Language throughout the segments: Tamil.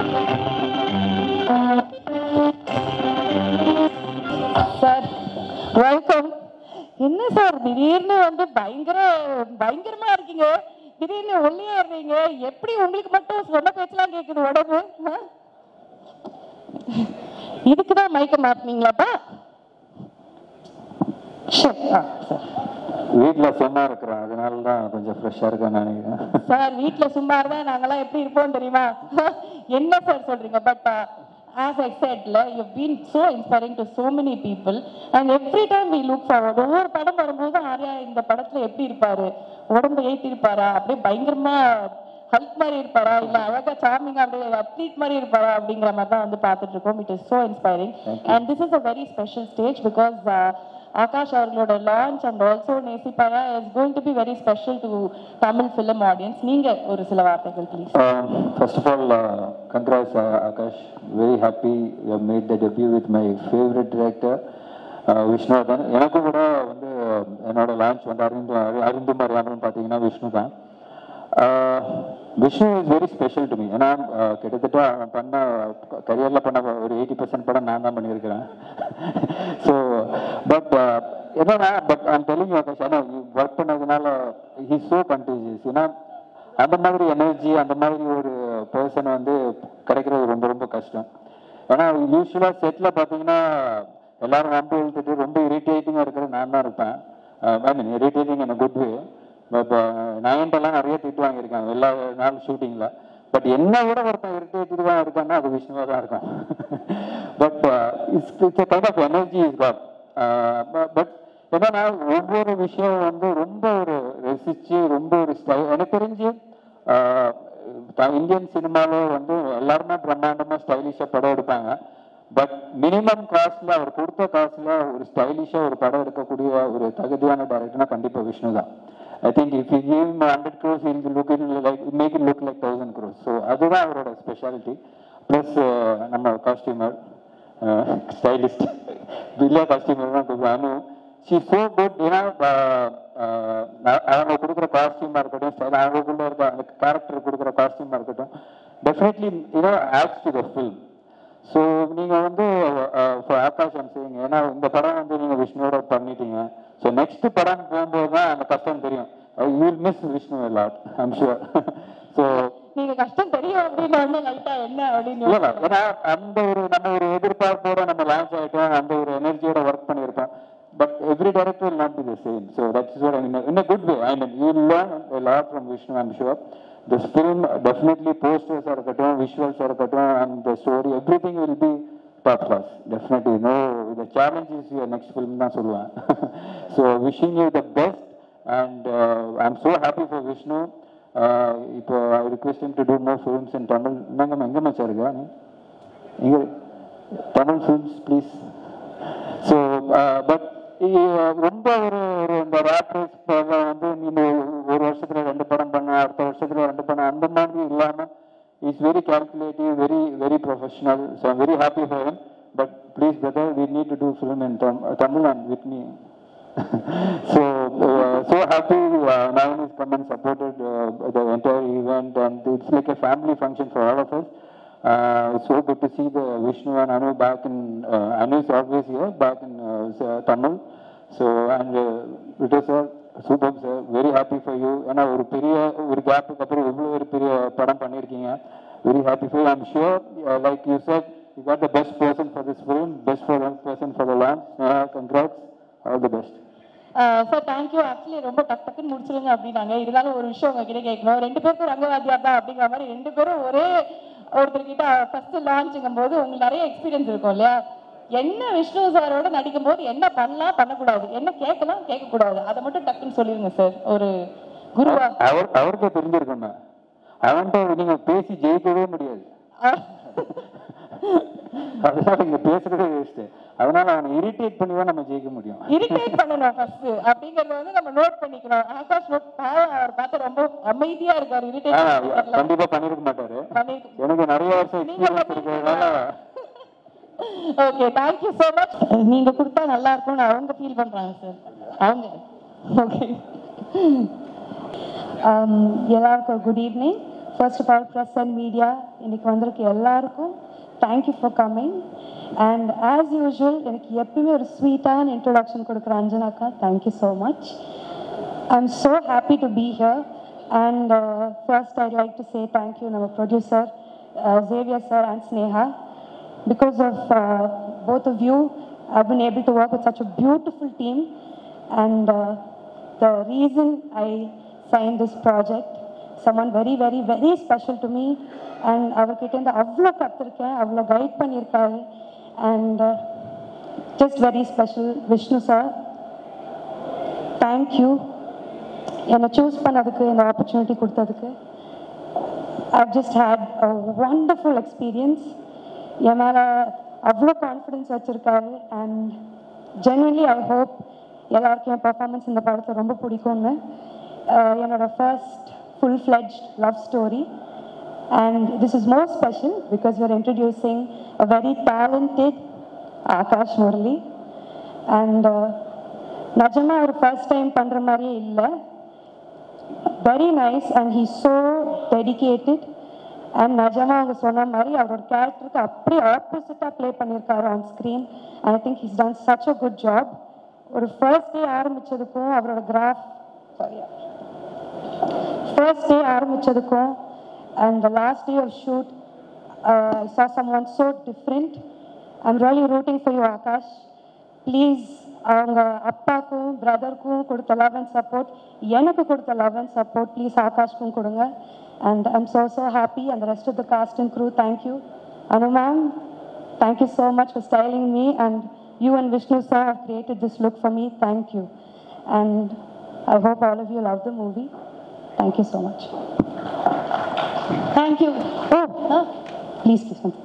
Sir welcome. என்ன சார் திடீர்னு வந்து பயங்கரமா இருக்கீங்க, திடீர்னு ஒல்லியா இருந்தீங்க, எப்படி உங்களுக்கு மட்டும் சொன்ன பேச்செல்லாம் கேட்குது உடம்பு? இதுக்குதான் மயக்க மாட்டினீங்களாப்பா? வீட்டுல சும்மா இருக்கிறேன், அதனாலதான் கொஞ்சம் ஃப்ரெஷ்ஷா இருக்கேன்னு நினைக்கிறேன். சார் வீட்டுல சும்மா இருந்தா நாங்கெல்லாம் எப்படி இருப்போம் தெரியுமா? என்ன சார் சொல்றீங்க? But as I said, you've been so inspiring to so many people and every time we look forward, ஒவ்வொரு படம் வரும்போது ஆர்யா இந்த படத்துல எப்படி இருப்பாரு, உடம்பு ஏற்றி இருப்பாரா, அப்படியே பயங்கரமா ஹல்க் மாதிரி இருப்பாரா, இல்ல அழகா சார்மிங்கா அப்படியே அத்லீட் மாதிரி இருப்பாரா அப்படிங்கிற மாதிரி தான் வந்து பார்த்துட்டு இருக்கோம். It is so inspiring and this is a very special stage because Akash அவர்களோட launch and also Nesipaya is going to be very special to Tamil film audience. நீங்க ஒரு சில வார்த்தைகள் please. First of all, congrats Akash. Very happy you have made the debut with my favorite director Vishnuvardhan. எனக்கு கூட வந்து என்னோட லான்ச் வந்து அருந்து மரியாதைன்னு பார்த்தீங்கன்னா விஷ்ணு தான். Vishnu is very special to me. ஏன்னா கிட்டத்தட்ட பண்ண கரியரில் பண்ண ஒரு 80% படம் நான் தான் பண்ணியிருக்கிறேன். ஸோ பட் என்னன்னா ஐம் டெல்லிங் யூ ஆகாஷ், ஏன்னா ஒர்க் பண்ணதுனால ஹி சோ கண்டேஜியஸ். ஏன்னா அந்த மாதிரி எனர்ஜி, அந்த மாதிரி ஒரு பர்சன் வந்து கிடைக்கிறது ரொம்ப ரொம்ப கஷ்டம். ஏன்னா யூஸ்வலாக செட்டில் பார்த்தீங்கன்னா எல்லாரும் நம்பி எழுத்துட்டு ரொம்ப இரிட்டேட்டிங்காக இருக்கிறது நான் தான் இருப்பேன். I mean irritating in a good way. இப்போ நயன்ட்டெல்லாம் நிறைய திட்டு வாங்கியிருக்காங்க எல்லா நாள் ஷூட்டிங்கில். பட் என்ன விட ஒருத்தன் இரிட்டேட்டிவாக இருக்கான்னா அது விஷ்ணுவாக தான் இருக்கும். But it's kind of energy is god. But என்னன்னா ஒவ்வொரு விஷயம் வந்து ரொம்ப ஒரு ரசிச்சு ரொம்ப ஒரு ஸ்டைல். எனக்கு தெரிஞ்சு இந்தியன் சினிமாவில் வந்து எல்லாருமே பிரம்மாண்டமாக ஸ்டைலிஷாக படம் எடுப்பாங்க. பட் மினிமம் காஸ்ட்ல அவர் கொடுத்த காசுல ஒரு ஸ்டைலிஷா ஒரு படம் எடுக்கக்கூடிய ஒரு தகுதியான டைரக்டர்னா கண்டிப்பா விஷ்ணு தான். I think if you give him 100 crores, he will make it look like 1000 crores. So அதுதான் அவரோட ஸ்பெஷாலிட்டி. ப்ளஸ் நம்ம காஸ்டியூமர் ஸ்டைலிஸ்ட் வில்லியா காஸ்டியூமர் தான் கூப்பிடுவாங்க. She so good. ஏன்னா அவங்க கொடுக்குற காஸ்டியூமா இருக்கட்டும், ஸ்டைல் அவங்களுக்குள்ள இருக்க அந்த கேரக்டர் கொடுக்குற காஸ்டியூமா இருக்கட்டும், definitely adds to the film. So நீங்கள் வந்து ஆகாஷ் செய்யுங்க. ஏன்னா இந்த படம் வந்து நீங்கள் விஷ்ணுவோட பண்ணிட்டீங்க. ஸோ நெக்ஸ்ட் படம் போகும்போது தான் அந்த கஷ்டம் தெரியும். You will miss Vishnu a lot, I'm sure. So நீங்க கஷ்டம் தெரியும் அப்படின்னு லைட்டா என்ன அப்படின்னு இல்லை, ஏன்னா அந்த ஒரு நம்ம ஒரு எதிர்பார்ப்போட நம்ம லான்ச் ஆகிட்டோம், அந்த ஒரு எனர்ஜியோட ஒர்க் பண்ணியிருப்போம். But every director will not be the same. So that is what I mean. In a good way. I mean, you will learn a lot from Vishnu, I'm sure. This film definitely posters are cut, visuals are cut, and the story, everything will be top class. Definitely. No, the challenge is your next film. So wishing you the best, and I'm so happy for Vishnu. I request him to do more films in Tamil. Tamil films, please. So, but ரொம்ப ஒரு இந்த ரேப்பர்ஸ் வந்து நீங்க ஒரு வருஷத்துல 2 படம் பண்ண, அடுத்த வருஷத்துல 2 படம், அந்த மாதிரி இல்லாம is very calculative, very very professional. So I'm very happy for him. But please brother, we need to do film in Tamil and with me. So happy Nayan has come and supported the entire event, and it's like a family function for all of us. It's so good to see the Vishnu and Anu back in, Anu is always here, back in Tamil. So, and Vito sir, super sir, very happy for you. And ஒரு பெரிய ஒரு கேப்புக்கு அப்புறம் இவ்வளோ ஒரு பெரிய படம் பண்ணியிருக்கீங்க. Very happy for you. I'm sure, like you said, you got the best person for this film, best for one person for the launch. Congrats, all the best. Sir thank you. Actually ரொம்ப டக்குன்னு முடிச்சிருங்க அப்படின்னாங்க. இருந்தாலும் ஒரு விஷயம் உங்ககிட்ட கேட்கணும். 2 பேருக்கும் ரங்கவாதியா தான் அப்படிங்கிற மாதிரி 2 பேரும் ஒரே ஒருத்தர்கிட்ட ஃபர்ஸ்ட் லான்ச்சுங்கும் போது உங்களுக்கு நிறைய எக்ஸ்பீரியன்ஸ் இருக்கும் இல்லையா? என்ன விஷ்ணு சாரோட நடிக்கும் போது என்ன பண்ணலாம், பண்ணக்கூடாது, என்ன கேட்கலாம், கேட்கக்கூடாது, அதை மட்டும் டக்குன்னு சொல்லிருங்க சார். ஒரு குருவா அவருக்கு தெரிஞ்சிருக்கோம். அவன்கிட்ட நீங்க பேசி ஜெயிக்கவே முடியாது. அதனால இங்க பேசுறதே வேஸ்ட். அதனால அவனை இரிட்டேட் பண்ணி தான் நம்ம ஜெயிக்க முடியும். இரிட்டேட் பண்ணணும் ஃபர்ஸ்ட் அப்படிங்கறத வந்து நம்ம நோட் பண்ணிக்கணும். ஆகாஷ் அவர் பார்த்து ரொம்ப அமைதியா இருக்காரு. இரிட்டேட் கண்டிப்பா பண்ணிருக்க மாட்டாரு. எனக்கு நிறைய வருஷம் எக்ஸ்பீரியன்ஸ் இருக்கிறதுனால. Okay, thank you so much. நீங்க கொடுத்தா நல்லா இருக்கும்னு அவங்க ஃபீல் பண்றாங்க சார். அவங்க ஓகே. எல்லாருக்கும் good evening. First of all press and media இன்னைக்கு வந்திருக்கு எல்லாருக்கும் thank you for coming. And as usual எனக்கு எப்பவுமே ஒரு ஸ்வீட்டான இன்ட்ரொடக்ஷன் கொடுக்குற அஞ்சனாக்கா, thank you so much. I'm so happy to be here. And first I'd like to say thank you to our producer Xavier sir and Sneha. Because of both of you, I've been able to work with such a beautiful team. And the reason I signed this project, someone very very very special to me. And avarkitta inda avlo kathirukken, avlo guide pannirkaru. And just very special, Vishnu sir, thank you. என்னை சூஸ் பண்ணதுக்கு, இந்த ஆப்பர்ச்சுனிட்டி கொடுத்ததுக்கு. I've just had a wonderful experience. என் மேலே அவ்வளோ கான்ஃபிடென்ஸ் வச்சுருக்காரு. அண்ட் ஜென்வன்லி ஐ ஹோப் எல்லாருக்கும் என் பர்ஃபார்மன்ஸ் இந்த படத்தை ரொம்ப பிடிக்கும்னு. என்னோட first full fledged love story. And this is more special because you are introducing a very talented Akash Murali. அண்ட் நிஜமாக ஒரு ஃபர்ஸ்ட் டைம் பண்ணுற மாதிரியே இல்லை. Very nice, and he's so dedicated. And நிஜமா அவங்க சொன்ன மாதிரி அவரோட கேரக்டருக்கு அப்படியே ஆப்போசிட்டாக ப்ளே பண்ணியிருக்காரு on screen. and I think he's done such a good job. ஒரு ஃபர்ஸ்ட் டே ஆரம்பித்ததுக்கும் அவரோட ஃபர்ஸ்ட் டே ஆரம்பித்ததுக்கும் and the last day of shoot, I saw someone so different. I'm really rooting for you, Akash. Please, அவங்க அப்பாக்கும் பிரதருக்கும் கொடுத்த லவ் அண்ட் சப்போர்ட், எனக்கு கொடுத்த லவ் அண்ட் சப்போர்ட் ப்ளீஸ் ஆகாஷ்க்கும் கொடுங்க. And I'm so happy. And the rest of the cast and crew, thank you. Anu ma'am, thank you so much for styling me. And you and Vishnu sir have created this look for me. Thank you. And I hope all of you love the movie. Thank you so much. Thank you. Please.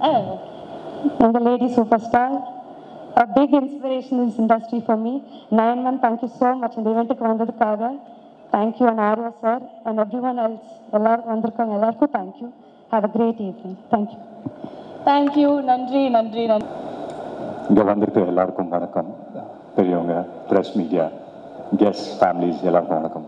And the lady superstar, a big inspiration in this industry for me. Nayanman, thank you so much. இந்த ஈவெண்ட்டுக்கு வந்ததுக்காக thank you. And Arya sir and everyone else, எல்லாரும் வந்திருக்காங்க எல்லாருக்கும் thank you. Have a great evening. Thank you. Thank you. நன்றி. இங்கே வந்திருக்க எல்லாருக்கும் வணக்கம். பெரியவங்க, ப்ரெஸ் மீடியா, கெஸ்ட், ஃபேமிலிஸ் எல்லாருக்கும் வணக்கம்.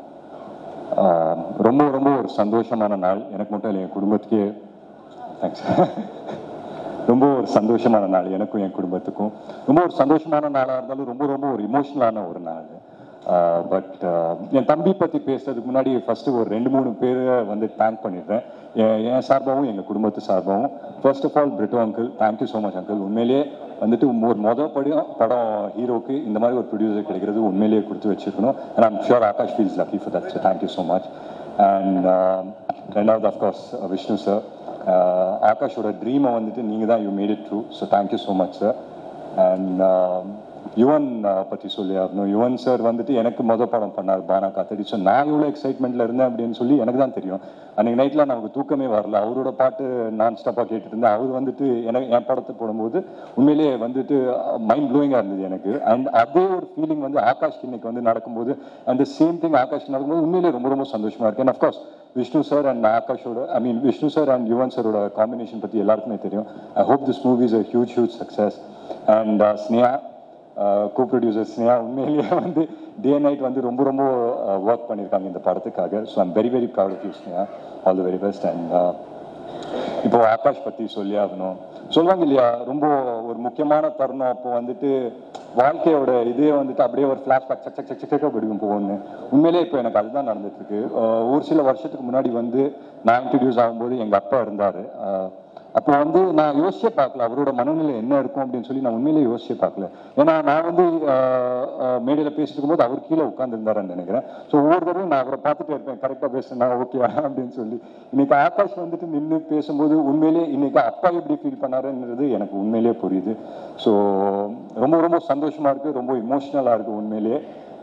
ரொம்ப ரொம்ப ஒரு சந்தோஷமான நாள். எனக்கு மட்டும் இல்லை, என் குடும்பத்துக்கே தேங்க்ஸ். ரொம்ப ஒரு சந்தோஷமான நாள் எனக்கும் என் குடும்பத்துக்கும். ரொம்ப ஒரு சந்தோஷமான நாளாக இருந்தாலும் ரொம்ப ரொம்ப ஒரு இமோஷனலான ஒரு நாள். பட் என் தம்பி பற்றி பேசுறதுக்கு முன்னாடி ஃபஸ்ட்டு ஒரு 2-3 பேரை வந்து தேங்க் பண்ணிடுறேன். என் சார்பாகவும் எங்கள் குடும்பத்து சார்பாகவும். First of all Brito uncle, thank you so much uncle. உண்மையிலேயே வந்துட்டு ஒரு படம் ஹீரோக்கு இந்த மாதிரி ஒரு ப்ரொடியூசர் கிடைக்கிறது உண்மையிலேயே கொடுத்து வச்சுருக்கணும். And I'm sure Akash feels lucky for that. Thank you so much. And ரெண்டாவது அஃப்கோர்ஸ் விஷ்ணு சார், ஆகாஷோட ட்ரீமை வந்துட்டு நீங்கள் தான் you made it true. So thank you so much sir. And Yuvan பற்றி சொல்லி ஆகணும். யுவன் சார் வந்துட்டு எனக்கு படம் பண்ணார் பானா காத்தடி. ஸோ நான் இவ்வளோ எக்ஸைட்மெண்ட்டில் இருந்தேன் அப்படின்னு சொல்லி எனக்கு தான் தெரியும். அன்றைக்கி நைட்டில் நமக்கு தூக்கமே வரல. அவரோட பாட்டு நான் ஸ்டாப்பாக கேட்டுட்டு இருந்தேன். அவர் வந்துட்டு என் படத்தை போடும்போது உண்மையிலேயே வந்துட்டு மைண்ட் ப்ளோயிங்காக இருந்தது எனக்கு. அண்ட் அதே ஒரு ஃபீலிங் வந்து ஆகாஷ்க்கு இன்னைக்கு வந்து நடக்கும்போது, அந்த சேம் திங் ஆகாஷ்க்கு நடக்கும்போது உண்மையிலேயே ரொம்ப ரொம்ப சந்தோஷமாக இருக்கு. And of course Vishnu sir and ஆகாஷோட விஷ்ணு சார் அண்ட் யுவன் சாரோட காம்பினேஷன் பற்றி எல்லாருக்குமே தெரியும். I hope this movie is a huge success. And Sneha, co-producer Sneha உண்மையிலேயே வந்து டே நைட் வந்து ரொம்ப ரொம்ப ஒர்க் பண்ணியிருக்காங்க இந்த படத்துக்காக. So I'm very very proud of you Sneha. All the very best. And இப்போ ஆகாஷ் பற்றி சொல்லி ஆகணும். சொல்லுவாங்க இல்லையா, ரொம்ப ஒரு முக்கியமான தருணம் அப்போ வந்துட்டு வாழ்க்கையோட இதே வந்துட்டு அப்படியே ஒரு ஃப்ளாஷ்பேக் சக்க பிடிக்கும் போகணும்னு. உண்மையிலேயே இப்போ எனக்கு அதுதான் நடந்துட்டு இருக்கு. ஒரு சில வருஷத்துக்கு முன்னாடி வந்து நான் இன்ட்ரடியூஸ் ஆகும்போது எங்கள் அப்பா இருந்தார். அப்போ வந்து நான் யோசிச்சே பார்க்கல அவரோட மனநிலை என்ன இருக்கும் அப்படின்னு சொல்லி. நான் உண்மையிலேயே யோசிச்சே பார்க்கல. ஏன்னா நான் வந்து மேடையில் பேசிட்டு இருக்கும்போது அவர் கீழே உட்காந்துருந்தாருன்னு நினைக்கிறேன். ஸோ ஒவ்வொரு தடவை நான் அவரை பார்த்துட்டே இருப்பேன், கரெக்டாக பேசுனா ஓகே அப்படின்னு சொல்லி. இன்னைக்கு ஆகாஷ் வந்துட்டு நின்று பேசும்போது உண்மையிலேயே இன்னைக்கு அப்பா எப்படி ஃபீல் பண்ணாருன்றது எனக்கு உண்மையிலேயே புரியுது. ஸோ ரொம்ப ரொம்ப சந்தோஷமா இருக்கு, ரொம்ப இமோஷனலாக இருக்கு உண்மையிலேயே.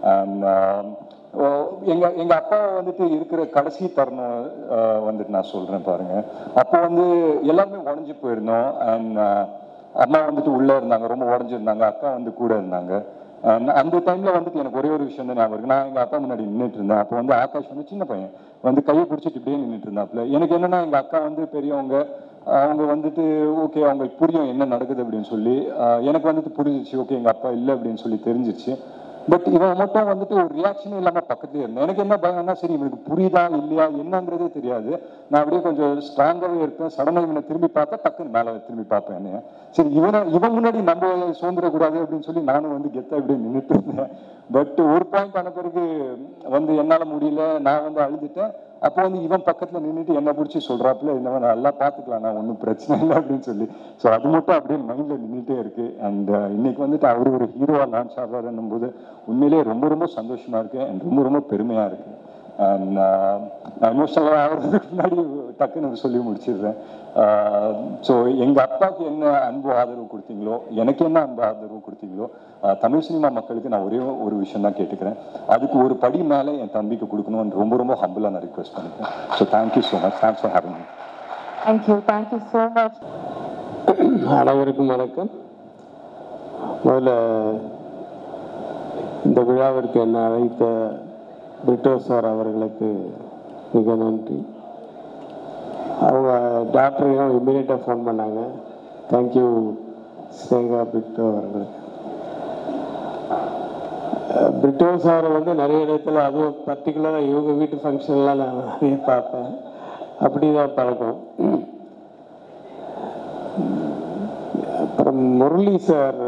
எங்க அப்பா வந்துட்டு இருக்கிற கடைசி தருணம் வந்துட்டு நான் சொல்றேன் பாருங்க. அப்போ வந்து எல்லாருமே உடஞ்சி போயிருந்தோம். அண்ட் அம்மா வந்துட்டு உள்ள இருந்தாங்க, ரொம்ப உடஞ்சிருந்தாங்க. அக்கா வந்து கூட இருந்தாங்க. அந்த டைம்ல வந்துட்டு எனக்கு ஒரே ஒரு விஷயம் தான் ஞாபகம் இருக்கு. நான் எங்க அப்பா முன்னாடி நின்றுட்டு இருந்தேன். அப்போ வந்து ஆகாஷ் வந்து சின்ன பையன் வந்து கையை பிடிச்சிட்டு இப்படியே நின்றுட்டு இருந்தாப்புல. எனக்கு என்னன்னா எங்க அக்கா வந்து பெரியவங்க, அவங்க வந்துட்டு ஓகே அவங்களுக்கு புரியும் என்ன நடக்குது அப்படின்னு சொல்லி. எனக்கு வந்துட்டு புரிஞ்சிச்சு, ஓகே எங்க அப்பா இல்லை அப்படின்னு சொல்லி தெரிஞ்சிச்சு. பட் இவன் மட்டும் வந்துட்டு ஒரு ரியாக்ஷனே இல்லாமல் பக்கத்துலேயே இருந்தேன். எனக்கு என்ன பயம்னா, சரி இவனுக்கு புரியுதா இல்லையா என்னங்கிறதே தெரியாது. நான் அப்படியே கொஞ்சம் ஸ்ட்ராங்காகவே இருப்பேன். சடனாக இவனை திரும்பி பார்த்தா டக்குன்னு மேலே திரும்பி பார்ப்பேன் என்னைய. சரி இவன் முன்னாடி நம்ம சுதந்திரக்கூடாது அப்படின்னு சொல்லி நானும் வந்து கெத்தாக இப்படியே நின்றுட்டு இருந்தேன். பட் ஒரு பாயிண்ட் ஆன பிறகு வந்து என்னால் முடியல, நான் வந்து அழுதுட்டேன். அப்போ வந்து இவன் பக்கத்தில் நின்றுட்டு என்னை பிடிச்சி சொல்கிறாப்புல, இந்த மாதிரி நல்லா பார்த்துக்கலாம், நான் ஒன்றும் பிரச்சனை இல்லை அப்படின்னு சொல்லி. ஸோ அது மட்டும் அப்படியே மைண்டில் நின்றுட்டே இருக்கு. அண்ட் இன்னைக்கு வந்துட்டு அவர் ஒரு ஹீரோவாக லான்ச் ஆகிறாருன்னும் போது உண்மையிலேயே ரொம்ப ரொம்ப சந்தோஷமா இருக்கு அண்ட் ரொம்ப ரொம்ப பெருமையாக இருக்கு. அண்ட் நான் எமோஷனலாக ஆகிறதுக்கு முன்னாடி டக்குன்னு சொல்லி முடிச்சிடுறேன். ஸோ எங்கள் அப்பாவுக்கு என்ன அன்பு ஆதரவு கொடுத்தீங்களோ, எனக்கு என்ன அன்பு ஆதரவு கொடுத்தீங்களோ, தமிழ் சினிமா மக்களுக்கு நான் ஒரே ஒரு விஷயம் தான் கேட்டுக்கிறேன். அதுக்கு ஒரு படி மேலே என் தம்பிக்கு கொடுக்கணும்னு ரொம்ப ரொம்ப ஹம்பிளாக நான் ரிக்வெஸ்ட் பண்ணிக்கிறேன். So thank you so much. Thanks for having me. Thank you so much. அனைவருக்கும் வணக்கம். முதல்ல இந்த விழாவிற்கு என்னை அழைத்த பிரிட்டோ சார் அவர்களுக்கு மிக நன்றி. அவங்க டாக்டரையும் இமீடியட்டாக ஃபோன் பண்ணாங்க. தேங்க்யூ ஸ்னேகா பிரிட்டோ அவர்களுக்கு. பிரிட்டோ சார் வந்து நிறைய இடத்துல, அதுவும் பர்டிகுலராக இவங்க வீட்டு ஃபங்க்ஷன்லாம் நான் நிறைய பார்ப்பேன். அப்படி தான் பழக்கம். அப்புறம் முரளி சார்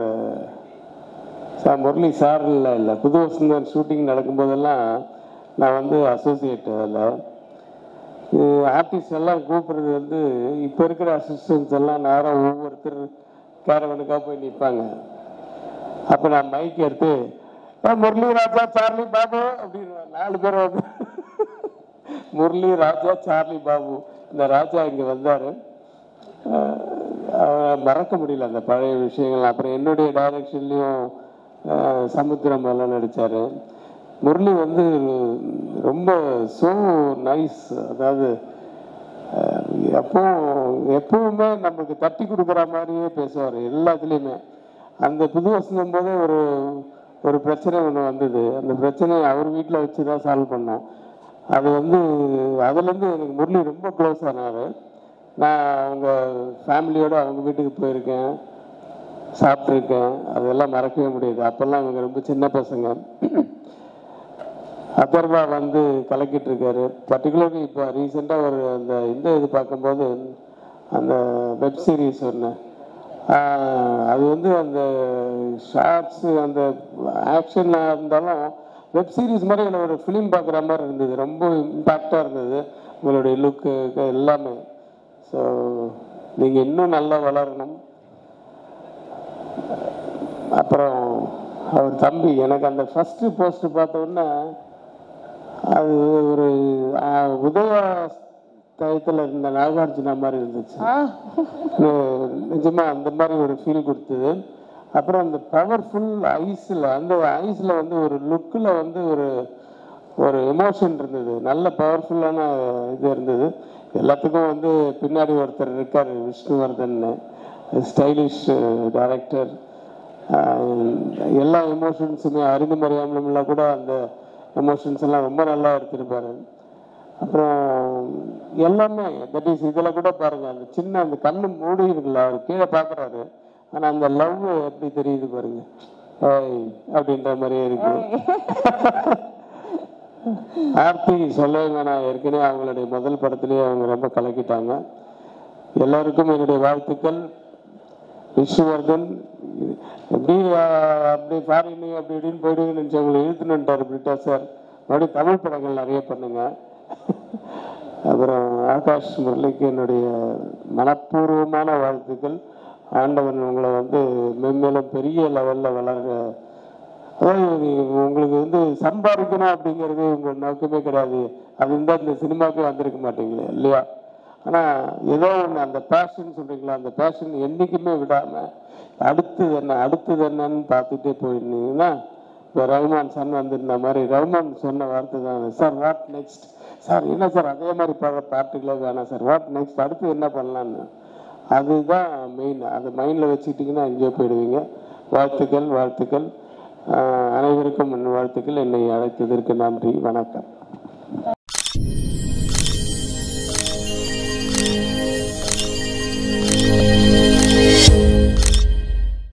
முரளி சார் இல்லை புது வசந்தன் ஷூட்டிங் நடக்கும்போதெல்லாம் நான் வந்து அசோசியேட். அதில் ஆர்டிஸ்ட் எல்லாம் கூப்பிடுறது வந்து இப்போ இருக்கிற அசிஸ்டன்ஸ் எல்லாம் நேரம் ஒவ்வொருத்தர் கேரவனுக்காக போய் நிற்பாங்க. அப்போ நான் மைக் எடுத்து முரளி ராஜா சார்லி பாபு அப்படின்னு 4 பேர் வந்து முரளி ராஜா சார்லி பாபு. இந்த ராஜா இங்கே வந்தார். மறக்க முடியல அந்த பழைய விஷயங்கள். அப்புறம் என்னுடைய டைரக்ஷன்லேயும் சமுத்திரம் எல்லாம் நடித்தார். முரளி வந்து ரொம்ப ஸோ நைஸ். அதாவது எப்பவுமே நமக்கு தட்டி கொடுக்குற மாதிரியே பேசுவார் எல்லாத்துலேயுமே. அந்த புது வசந்தம் போதே ஒரு பிரச்சனை ஒன்று வந்தது. அந்த பிரச்சனையை அவர் வீட்டில் வச்சு தான் சால்வ் பண்ணோம். அது வந்து அதுலேருந்து எனக்கு முரளி ரொம்ப க்ளோஸ் ஆனார். நான் அவங்க ஃபேமிலியோடு அவங்க வீட்டுக்கு போயிருக்கேன், சாப்பிட்ருக்கேன். அதெல்லாம் மறக்கவே முடியாது. அப்போல்லாம் அவங்க ரொம்ப சின்ன பசங்க. அதர்வா வந்து கலக்கிட்டு இருக்காரு. பர்டிகுலர்லி இப்போ ரீசெண்டாக இந்த இது பார்க்கும்போது அந்த வெப் சீரிஸ் ஒன்று, அது வந்து அந்த ஷார்ட்ஸு அந்த ஆக்ஷனாக இருந்தாலும் வெப் சீரிஸ் மாதிரி எனக்கு ஒரு ஃபிலிம் பார்க்குற மாதிரி இருந்தது. ரொம்ப இம்பேக்டாக இருந்தது உங்களுடைய லுக்கு எல்லாமே. ஸோ நீங்கள் இன்னும் நல்லா வளரணும். அப்புறம் அவர் தம்பி, எனக்கு அந்த ஃபஸ்ட்டு போஸ்ட் பார்த்தோன்னா அது ஒரு உதய டயத்தில் இருந்த நாகார்ஜுனா மாதிரி இருந்துச்சு. நிஜமாக அந்த மாதிரி ஒரு ஃபீல் கொடுத்தது. அப்புறம் அந்த பவர்ஃபுல் ஐஸில் வந்து ஒரு லுக்கில் வந்து ஒரு எமோஷன் இருந்தது. நல்ல பவர்ஃபுல்லான இது இருந்தது. எல்லாத்துக்கும் வந்து பின்னாடி ஒருத்தர் இருக்கார், விஷ்ணுவர்தன், ஸ்டைலிஷ் டைரக்டர். எல்லா எமோஷன்ஸுமே அறிந்து மறியாமலாம் கூட அந்த எமோஷன்ஸ் எல்லாம் ரொம்ப நல்லா எடுத்திருப்பாரு. அப்புறம் எல்லாமே தட் இஸ் இதில் கூட பாருங்கள், அந்த சின்ன அந்த கண்ணு மூடி இருக்குல்ல, அவர் கீழே பார்க்குறாரு, ஆனால் அந்த லவ் எப்படி தெரியுது பாருங்க, அப்படின்ற மாதிரியே இருக்கு. ஆர்த்தி சொல்லவே வேணாம், ஏற்கனவே அவங்களுடைய முதல் படத்துலேயே அவங்க ரொம்ப கலக்கிட்டாங்க. எல்லாருக்கும் என்னுடைய வாழ்த்துக்கள். விஷ்ணுவர்தன் அப்படி ஃபாரின் அப்படி இப்படின்னு போயிடுன்னு நினச்சவங்களை இழுத்துனுட்டார் பிரிட்டா சார். மறுபடியும் தமிழ் படங்கள் நிறைய பண்ணுங்க. அப்புறம் ஆகாஷ் முரளிக்கு என்னுடைய மனப்பூர்வமான வாழ்த்துக்கள். ஆண்டவன் உங்களை வந்து மென்மேலும் பெரிய லெவலில் வளர்க. அதாவது உங்களுக்கு வந்து சம்பாதிக்கணும் அப்படிங்கிறது உங்கள் நோக்கமே கிடையாது. அது இருந்தால் இந்த சினிமாவுக்கு வந்திருக்க மாட்டீங்களே இல்லையா? ஆனால் ஏதோ ஒன்று அந்த பேஷன் சொல்கிறீங்களா, அந்த பேஷன் என்றைக்குமே விடாமல் அடுத்தது என்னன்னு பார்த்துட்டே போயிருந்தீங்கன்னா, இப்போ ரஹ்மான் சன் வந்திருந்த மாதிரி ரஹ்மான் சொன்ன வார்த்தை தான், சார் வாட் நெக்ஸ்ட், சார் என்ன சார் அதே மாதிரி பாட்டுகளே வேணாம் சார், வாட் நெக்ஸ்ட், அடுத்து என்ன பண்ணலான்னு. அதுதான் மெயின். அதை மைண்டில் வச்சுக்கிட்டிங்கன்னா எங்கேயோ போயிடுவீங்க. வாழ்த்துக்கள். அனைவருக்கும் வாழ்த்துக்கள். என்னை அழைத்ததற்கு நன்றி. வணக்கம்.